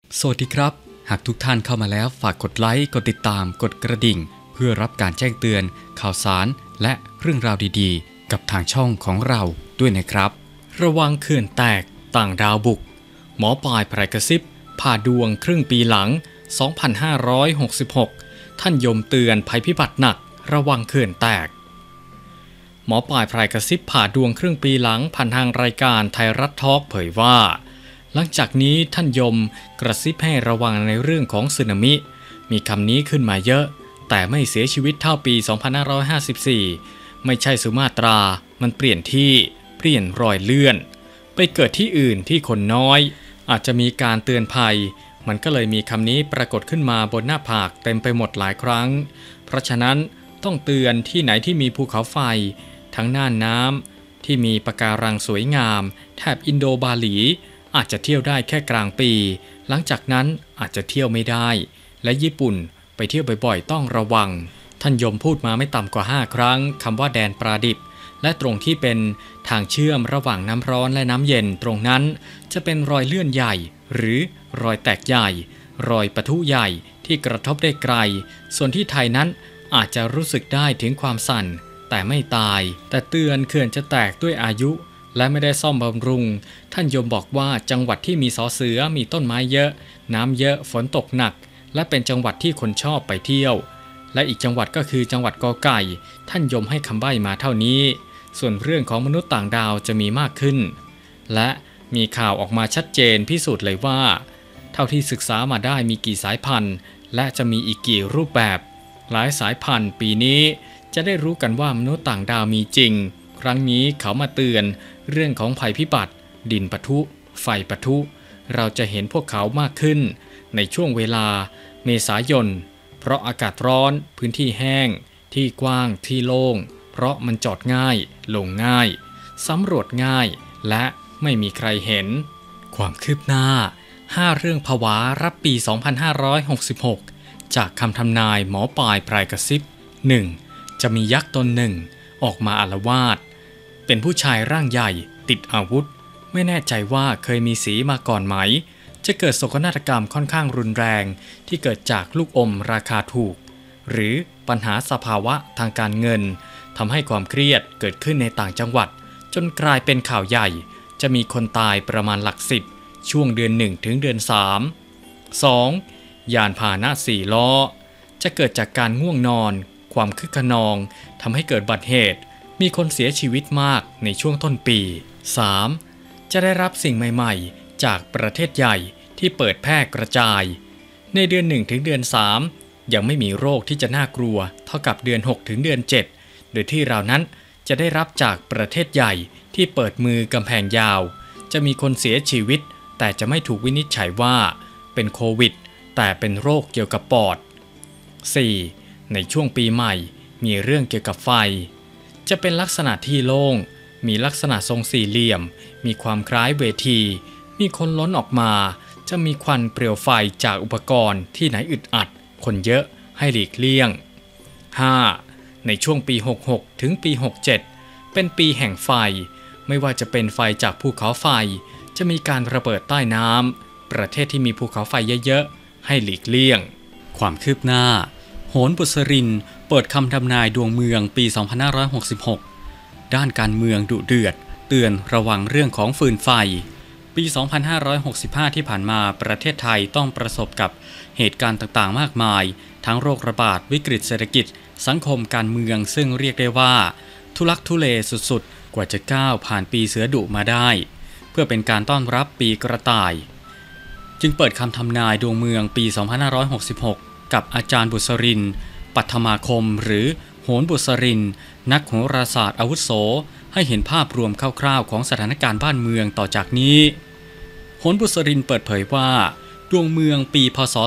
สวัสดีครับหากทุกท่านเข้ามาแล้วฝากกดไลค์กดติดตามกดกระดิ่งเพื่อรับการแจ้งเตือนข่าวสารและเรื่องราวดีๆกับทางช่องของเราด้วยนะครับระวังเขื่อนแตกต่างดาวบุกหมอปลายไพรกระซิบผ่าดวงครึ่งปีหลัง 2566 ท่านยมเตือนภัยพิบัติหนักระวังเขื่อนแตกหมอปลายไพรกระซิบผ่าดวงครึ่งปีหลังผ่านทางรายการไทยรัฐทอล์กเผยว่าหลังจากนี้ท่านยมกระซิบให้ระวังในเรื่องของสึนามิมีคำนี้ขึ้นมาเยอะแต่ไม่เสียชีวิตเท่าปี 2554 ไม่ใช่สุมาตรามันเปลี่ยนที่เปลี่ยนรอยเลื่อนไปเกิดที่อื่นที่คนน้อยอาจจะมีการเตือนภัยมันก็เลยมีคำนี้ปรากฏขึ้นมาบนหน้าผากเต็มไปหมดหลายครั้งเพราะฉะนั้นต้องเตือนที่ไหนที่มีภูเขาไฟทั้งน่านน้ำที่มีปะการังสวยงามแถบอินโดบาหลีอาจจะเที่ยวได้แค่กลางปีหลังจากนั้นอาจจะเที่ยวไม่ได้และญี่ปุ่นไปเที่ยวบ่อยๆต้องระวังท่านยมพูดมาไม่ต่ำกว่า5ครั้งคำว่าแดนปราดิบและตรงที่เป็นทางเชื่อมระหว่างน้ำร้อนและน้ำเย็นตรงนั้นจะเป็นรอยเลื่อนใหญ่หรือรอยแตกใหญ่รอยปะทุใหญ่ที่กระทบได้ไกลส่วนที่ไทยนั้นอาจจะรู้สึกได้ถึงความสั่นแต่ไม่ตายแต่เตือนเขื่อนจะแตกด้วยอายุและไม่ได้ซ่อมบำรุงท่านยมบอกว่าจังหวัดที่มีสอเสือมีต้นไม้เยอะน้ำเยอะฝนตกหนักและเป็นจังหวัดที่คนชอบไปเที่ยวและอีกจังหวัดก็คือจังหวัดกอไก่ท่านยมให้คำใบ้มาเท่านี้ส่วนเรื่องของมนุษย์ต่างดาวจะมีมากขึ้นและมีข่าวออกมาชัดเจนพิสูจน์เลยว่าเท่าที่ศึกษามาได้มีกี่สายพันธุ์และจะมีอีกกี่รูปแบบหลายสายพันธุ์ปีนี้จะได้รู้กันว่ามนุษย์ต่างดาวมีจริงครั้งนี้เขามาเตือนเรื่องของภัยพิบัติดินปะทุไฟปะทุเราจะเห็นพวกเขามากขึ้นในช่วงเวลาเมษายนเพราะอากาศร้อนพื้นที่แห้งที่กว้างที่โล่งเพราะมันจอดง่ายลงง่ายสำรวจง่ายและไม่มีใครเห็นความคืบหน้า5เรื่องผวารับปี 2566 จากคำทำนายหมอปลายไพรกระซิบ 1. จะมียักษ์ตนหนึ่งออกมาอาละวาดเป็นผู้ชายร่างใหญ่ติดอาวุธไม่แน่ใจว่าเคยมีสีมาก่อนไหมจะเกิดโศกนาฏกรรมค่อนข้างรุนแรงที่เกิดจากลูกอมราคาถูกหรือปัญหาสภาวะทางการเงินทำให้ความเครียดเกิดขึ้นในต่างจังหวัดจนกลายเป็นข่าวใหญ่จะมีคนตายประมาณหลัก10ช่วงเดือน1ถึงเดือน3 2. ยานพาหนะ4ล้อจะเกิดจากการง่วงนอนความคึกขนองทำให้เกิดอุบัติเหตุมีคนเสียชีวิตมากในช่วงต้นปี 3. จะได้รับสิ่งใหม่ๆจากประเทศใหญ่ที่เปิดแพร่กระจายในเดือน1ถึงเดือน3ยังไม่มีโรคที่จะน่ากลัวเท่ากับเดือน6ถึงเดือน7โดยที่เรานั้นจะได้รับจากประเทศใหญ่ที่เปิดมือกำแพงยาวจะมีคนเสียชีวิตแต่จะไม่ถูกวินิจฉัยว่าเป็นโควิดแต่เป็นโรคเกี่ยวกับปอด 4. ในช่วงปีใหม่มีเรื่องเกี่ยวกับไฟจะเป็นลักษณะที่โล่งมีลักษณะทรงสี่เหลี่ยมมีความคล้ายเวทีมีคนล้นออกมาจะมีควันเปลวไฟจากอุปกรณ์ที่ไหนอึดอัดคนเยอะให้หลีกเลี่ยง 5. ในช่วงปี66ถึงปี67เป็นปีแห่งไฟไม่ว่าจะเป็นไฟจากภูเขาไฟจะมีการระเบิดใต้น้ำประเทศที่มีภูเขาไฟเยอะๆให้หลีกเลี่ยงความคืบหน้าโหนบุษรินเปิดคำทำนายดวงเมืองปี 2566 ด้านการเมืองดุเดือดเตือนระวังเรื่องของฟืนไฟปี 2565 ที่ผ่านมาประเทศไทยต้องประสบกับเหตุการณ์ต่างๆมากมายทั้งโรคระบาดวิกฤตเศรษฐกิจสังคมการเมืองซึ่งเรียกได้ว่าทุลักทุเลสุดๆกว่าจะก้าวผ่านปีเสือดุมาได้เพื่อเป็นการต้อนรับปีกระต่ายจึงเปิดคำทำนายดวงเมืองปี 2566 กับอาจารย์บุษรินทร์ปัทมาคมหรือโหนบุษรินทร์นักโหราศาสตร์อาวุโสให้เห็นภาพรวมคร่าวๆของสถานการณ์บ้านเมืองต่อจากนี้โหนบุษรินทร์เปิดเผยว่าดวงเมืองปีพ.ศ.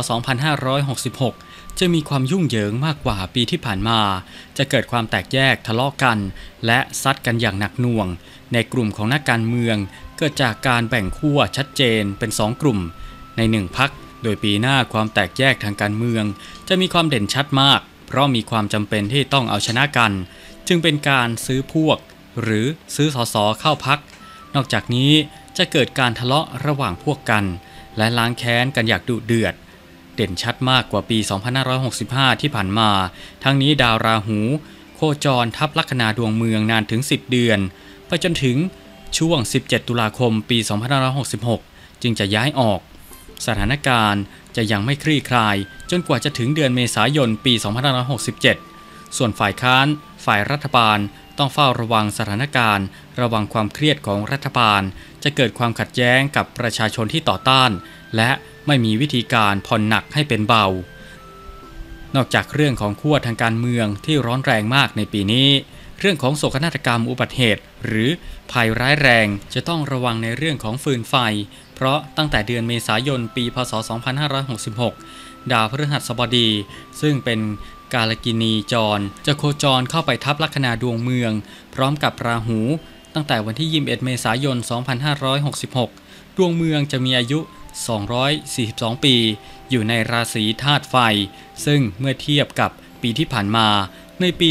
2566 จะมีความยุ่งเหยิงมากกว่าปีที่ผ่านมาจะเกิดความแตกแยกทะเลาะกันและซัดกันอย่างหนักหน่วงในกลุ่มของนักการเมืองเกิดจากการแบ่งขั้วชัดเจนเป็น2กลุ่มใน1พรรคโดยปีหน้าความแตกแยกทางการเมืองจะมีความเด่นชัดมากเพราะมีความจำเป็นที่ต้องเอาชนะกันจึงเป็นการซื้อพวกหรือซื้อสสเข้าพรรคนอกจากนี้จะเกิดการทะเลาะระหว่างพวกกันและล้างแค้นกันอย่างดุเดือดเด่นชัดมากกว่าปี 2565 ที่ผ่านมาทั้งนี้ดาวราหูโคจรทับลัคนาดวงเมืองนานถึง10เดือนไปจนถึงช่วง17ตุลาคมปี 2566จึงจะย้ายออกสถานการณ์จะยังไม่คลี่คลายจนกว่าจะถึงเดือนเมษายนปี 2567 ส่วนฝ่ายค้านฝ่ายรัฐบาลต้องเฝ้าระวังสถานการณ์ระวังความเครียดของรัฐบาลจะเกิดความขัดแย้งกับประชาชนที่ต่อต้านและไม่มีวิธีการผ่อนหนักให้เป็นเบานอกจากเรื่องของขั้วทางการเมืองที่ร้อนแรงมากในปีนี้เรื่องของโศกนาฏกรรมอุบัติเหตุหรือภัยร้ายแรงจะต้องระวังในเรื่องของฟืนไฟเพราะตั้งแต่เดือนเมษายนปีพศ 2566 ดาวพฤหัสบดีซึ่งเป็นกาลกินีจรจะโคจรเข้าไปทับลัคนาดวงเมืองพร้อมกับราหูตั้งแต่วันที่ 21 เมษายน 2566 ดวงเมืองจะมีอายุ 242 ปีอยู่ในราศีธาตุไฟซึ่งเมื่อเทียบกับปีที่ผ่านมาในปี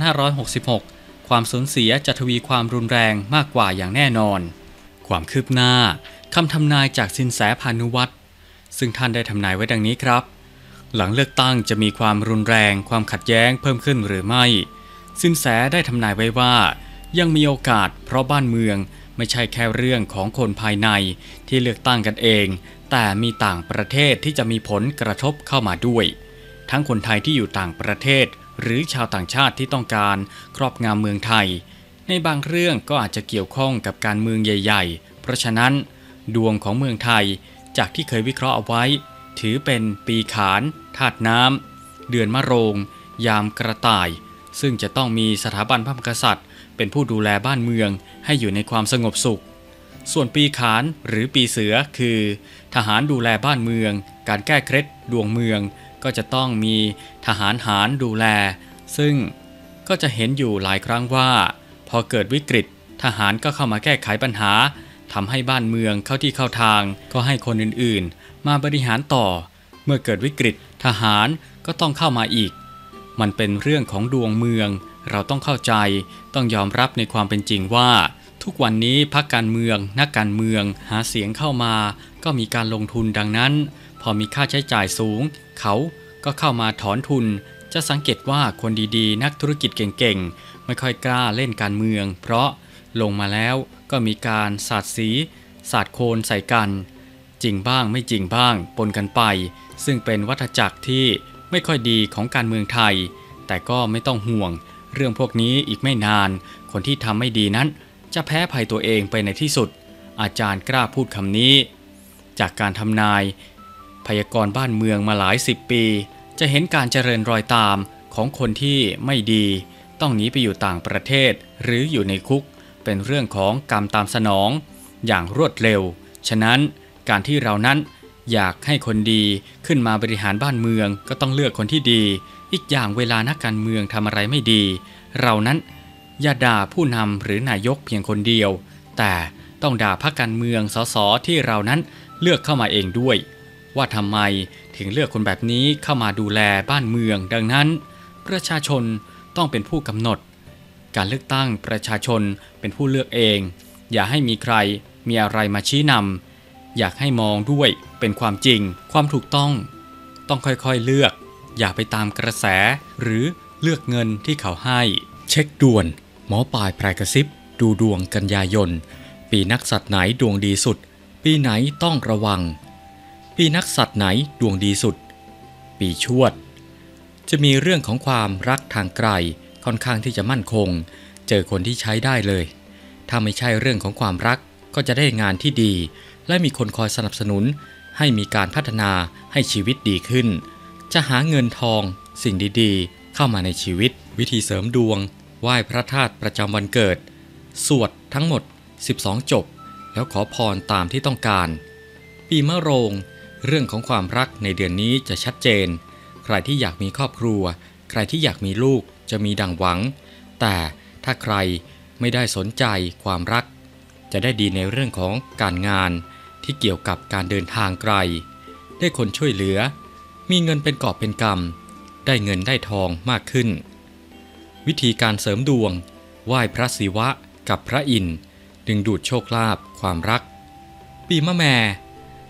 2566 ความสูญเสียจะทวีความรุนแรงมากกว่าอย่างแน่นอนความคืบหน้าคำทำนายจากสินแสพานุวัตรซึ่งท่านได้ทำนายไว้ดังนี้ครับหลังเลือกตั้งจะมีความรุนแรงความขัดแย้งเพิ่มขึ้นหรือไม่สินแสได้ทำนายไว้ว่ายังมีโอกาสเพราะบ้านเมืองไม่ใช่แค่เรื่องของคนภายในที่เลือกตั้งกันเองแต่มีต่างประเทศที่จะมีผลกระทบเข้ามาด้วยทั้งคนไทยที่อยู่ต่างประเทศหรือชาวต่างชาติที่ต้องการครอบงำเมืองไทยในบางเรื่องก็อาจจะเกี่ยวข้องกับการเมืองใหญ่ๆเพราะฉะนั้นดวงของเมืองไทยจากที่เคยวิเคราะห์เอาไว้ถือเป็นปีขานธาตุน้ำเดือนมะโรงยามกระต่ายซึ่งจะต้องมีสถาบันพระมหากษัตริย์เป็นผู้ดูแลบ้านเมืองให้อยู่ในความสงบสุขส่วนปีขานหรือปีเสือคือทหารดูแลบ้านเมืองการแก้เคล็ดดวงเมืองก็จะต้องมีทหารหารดูแลซึ่งก็จะเห็นอยู่หลายครั้งว่าพอเกิดวิกฤตทหารก็เข้ามาแก้ไขปัญหาทำให้บ้านเมืองเข้าที่เข้าทางก็ให้คนอื่นๆมาบริหารต่อเมื่อเกิดวิกฤตทหารก็ต้องเข้ามาอีกมันเป็นเรื่องของดวงเมืองเราต้องเข้าใจต้องยอมรับในความเป็นจริงว่าทุกวันนี้พรรคการเมืองนักการเมืองหาเสียงเข้ามาก็มีการลงทุนดังนั้นพอมีค่าใช้จ่ายสูงเขาก็เข้ามาถอนทุนจะสังเกตว่าคนดีๆนักธุรกิจเก่งๆไม่ค่อยกล้าเล่นการเมืองเพราะลงมาแล้วก็มีการสาดสีสาดโคลนใส่กันจริงบ้างไม่จริงบ้างปนกันไปซึ่งเป็นวัฏจักรที่ไม่ค่อยดีของการเมืองไทยแต่ก็ไม่ต้องห่วงเรื่องพวกนี้อีกไม่นานคนที่ทำไม่ดีนั้นจะแพ้ภัยตัวเองไปในที่สุดอาจารย์กล้าพูดคำนี้จากการทำนายพยากรณ์บ้านเมืองมาหลาย10 ปีจะเห็นการเจริญรอยตามของคนที่ไม่ดีต้องหนีไปอยู่ต่างประเทศหรืออยู่ในคุกเป็นเรื่องของกรรมตามสนองอย่างรวดเร็วฉะนั้นการที่เรานั้นอยากให้คนดีขึ้นมาบริหารบ้านเมืองก็ต้องเลือกคนที่ดีอีกอย่างเวลานักการเมืองทำอะไรไม่ดีเรานั้นอย่าด่าผู้นำหรือนายกเพียงคนเดียวแต่ต้องด่าพรรคการเมืองสสที่เรานั้นเลือกเข้ามาเองด้วยว่าทำไมถึงเลือกคนแบบนี้เข้ามาดูแลบ้านเมืองดังนั้นประชาชนต้องเป็นผู้กำหนดการเลือกตั้งประชาชนเป็นผู้เลือกเองอย่าให้มีใครมีอะไรมาชี้นำอยากให้มองด้วยเป็นความจริงความถูกต้องค่อยๆเลือกอย่าไปตามกระแสหรือเลือกเงินที่เขาให้เช็คด่วนหมอปลายพรายกระซิบดูดวงกันยายนปีนักสัตว์ไหนดวงดีสุดปีไหนต้องระวังปีนักสัตว์ไหนดวงดีสุดปีชวดจะมีเรื่องของความรักทางไกลค่อนข้างที่จะมั่นคงเจอคนที่ใช้ได้เลยถ้าไม่ใช่เรื่องของความรักก็จะได้งานที่ดีและมีคนคอยสนับสนุนให้มีการพัฒนาให้ชีวิตดีขึ้นจะหาเงินทองสิ่งดีๆเข้ามาในชีวิตวิธีเสริมดวงไหว้พระธาตุประจำวันเกิดสวดทั้งหมด12จบแล้วขอพรตามที่ต้องการปีมะโรงเรื่องของความรักในเดือนนี้จะชัดเจนใครที่อยากมีครอบครัวใครที่อยากมีลูกจะมีดังหวังแต่ถ้าใครไม่ได้สนใจความรักจะได้ดีในเรื่องของการงานที่เกี่ยวกับการเดินทางไกลได้คนช่วยเหลือมีเงินเป็นกอบเป็นกำได้เงินได้ทองมากขึ้นวิธีการเสริมดวงไหว้พระศิวะกับพระอินทร์ดึงดูดโชคลาภความรักปีมะแม่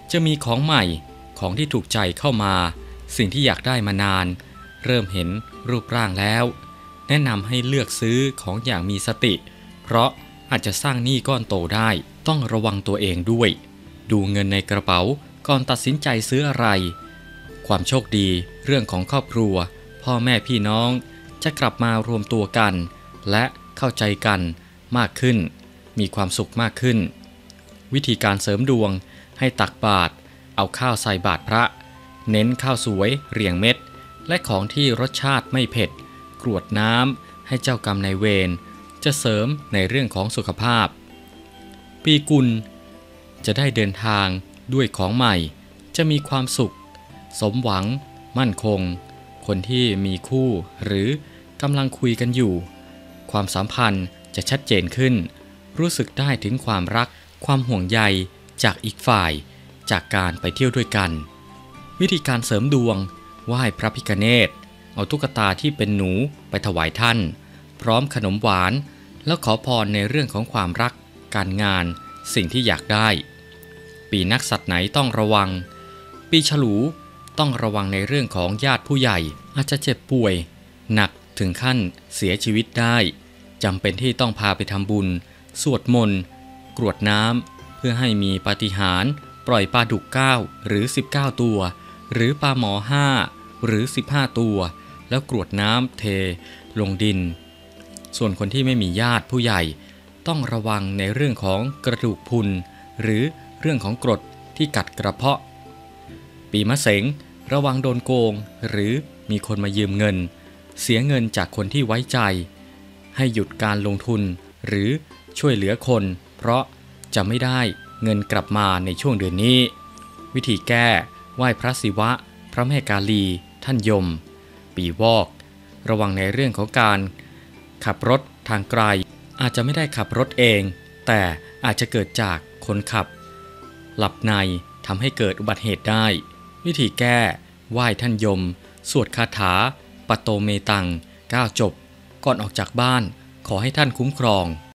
จะมีของใหม่ของที่ถูกใจเข้ามาสิ่งที่อยากได้มานานเริ่มเห็นรูปร่างแล้วแนะนำให้เลือกซื้อของอย่างมีสติเพราะอาจจะสร้างหนี้ก้อนโตได้ต้องระวังตัวเองด้วยดูเงินในกระเป๋าก่อนตัดสินใจซื้ออะไรความโชคดีเรื่องของครอบครัวพ่อแม่พี่น้องจะกลับมารวมตัวกันและเข้าใจกันมากขึ้นมีความสุขมากขึ้นวิธีการเสริมดวงให้ตักบาตรเอาข้าวใส่บาตรพระเน้นข้าวสวยเรียงเม็ดและของที่รสชาติไม่เผ็ดกรวดน้ำให้เจ้ากรรมนายเวรจะเสริมในเรื่องของสุขภาพปีกุลจะได้เดินทางด้วยของใหม่จะมีความสุขสมหวังมั่นคงคนที่มีคู่หรือกำลังคุยกันอยู่ความสัมพันธ์จะชัดเจนขึ้นรู้สึกได้ถึงความรักความห่วงใยจากอีกฝ่ายจากการไปเที่ยวด้วยกันวิธีการเสริมดวงไหว้พระพิฆเนศเอาตุ๊กตาที่เป็นหนูไปถวายท่านพร้อมขนมหวานแล้วขอพรในเรื่องของความรักการงานสิ่งที่อยากได้ปีนักสัตว์ไหนต้องระวังปีฉลูต้องระวังในเรื่องของญาติผู้ใหญ่อาจจะเจ็บป่วยหนักถึงขั้นเสียชีวิตได้จำเป็นที่ต้องพาไปทำบุญสวดมนต์กรวดน้ำเพื่อให้มีปาฏิหาริย์ปล่อยปลาดุก9หรือ19ตัวหรือปลาหมอ5หรือ15ตัวแล้วกรวดน้ำเทลงดินส่วนคนที่ไม่มีญาติผู้ใหญ่ต้องระวังในเรื่องของกระดูกพรุนหรือเรื่องของกรดที่กัดกระเพาะปีมะเสงระวังโดนโกงหรือมีคนมายืมเงินเสียเงินจากคนที่ไว้ใจให้หยุดการลงทุนหรือช่วยเหลือคนเพราะจะไม่ได้เงินกลับมาในช่วงเดือนนี้วิธีแก้ไหว้พระศิวะพระแม่กาลีท่านยมปีวอกระวังในเรื่องของการขับรถทางไกลอาจจะไม่ได้ขับรถเองแต่อาจจะเกิดจากคนขับหลับในทำให้เกิดอุบัติเหตุได้วิธีแก้ไหว้ท่านยมสวดคาถาปโตเมตัง9จบก่อนออกจากบ้านขอให้ท่านคุ้มครอง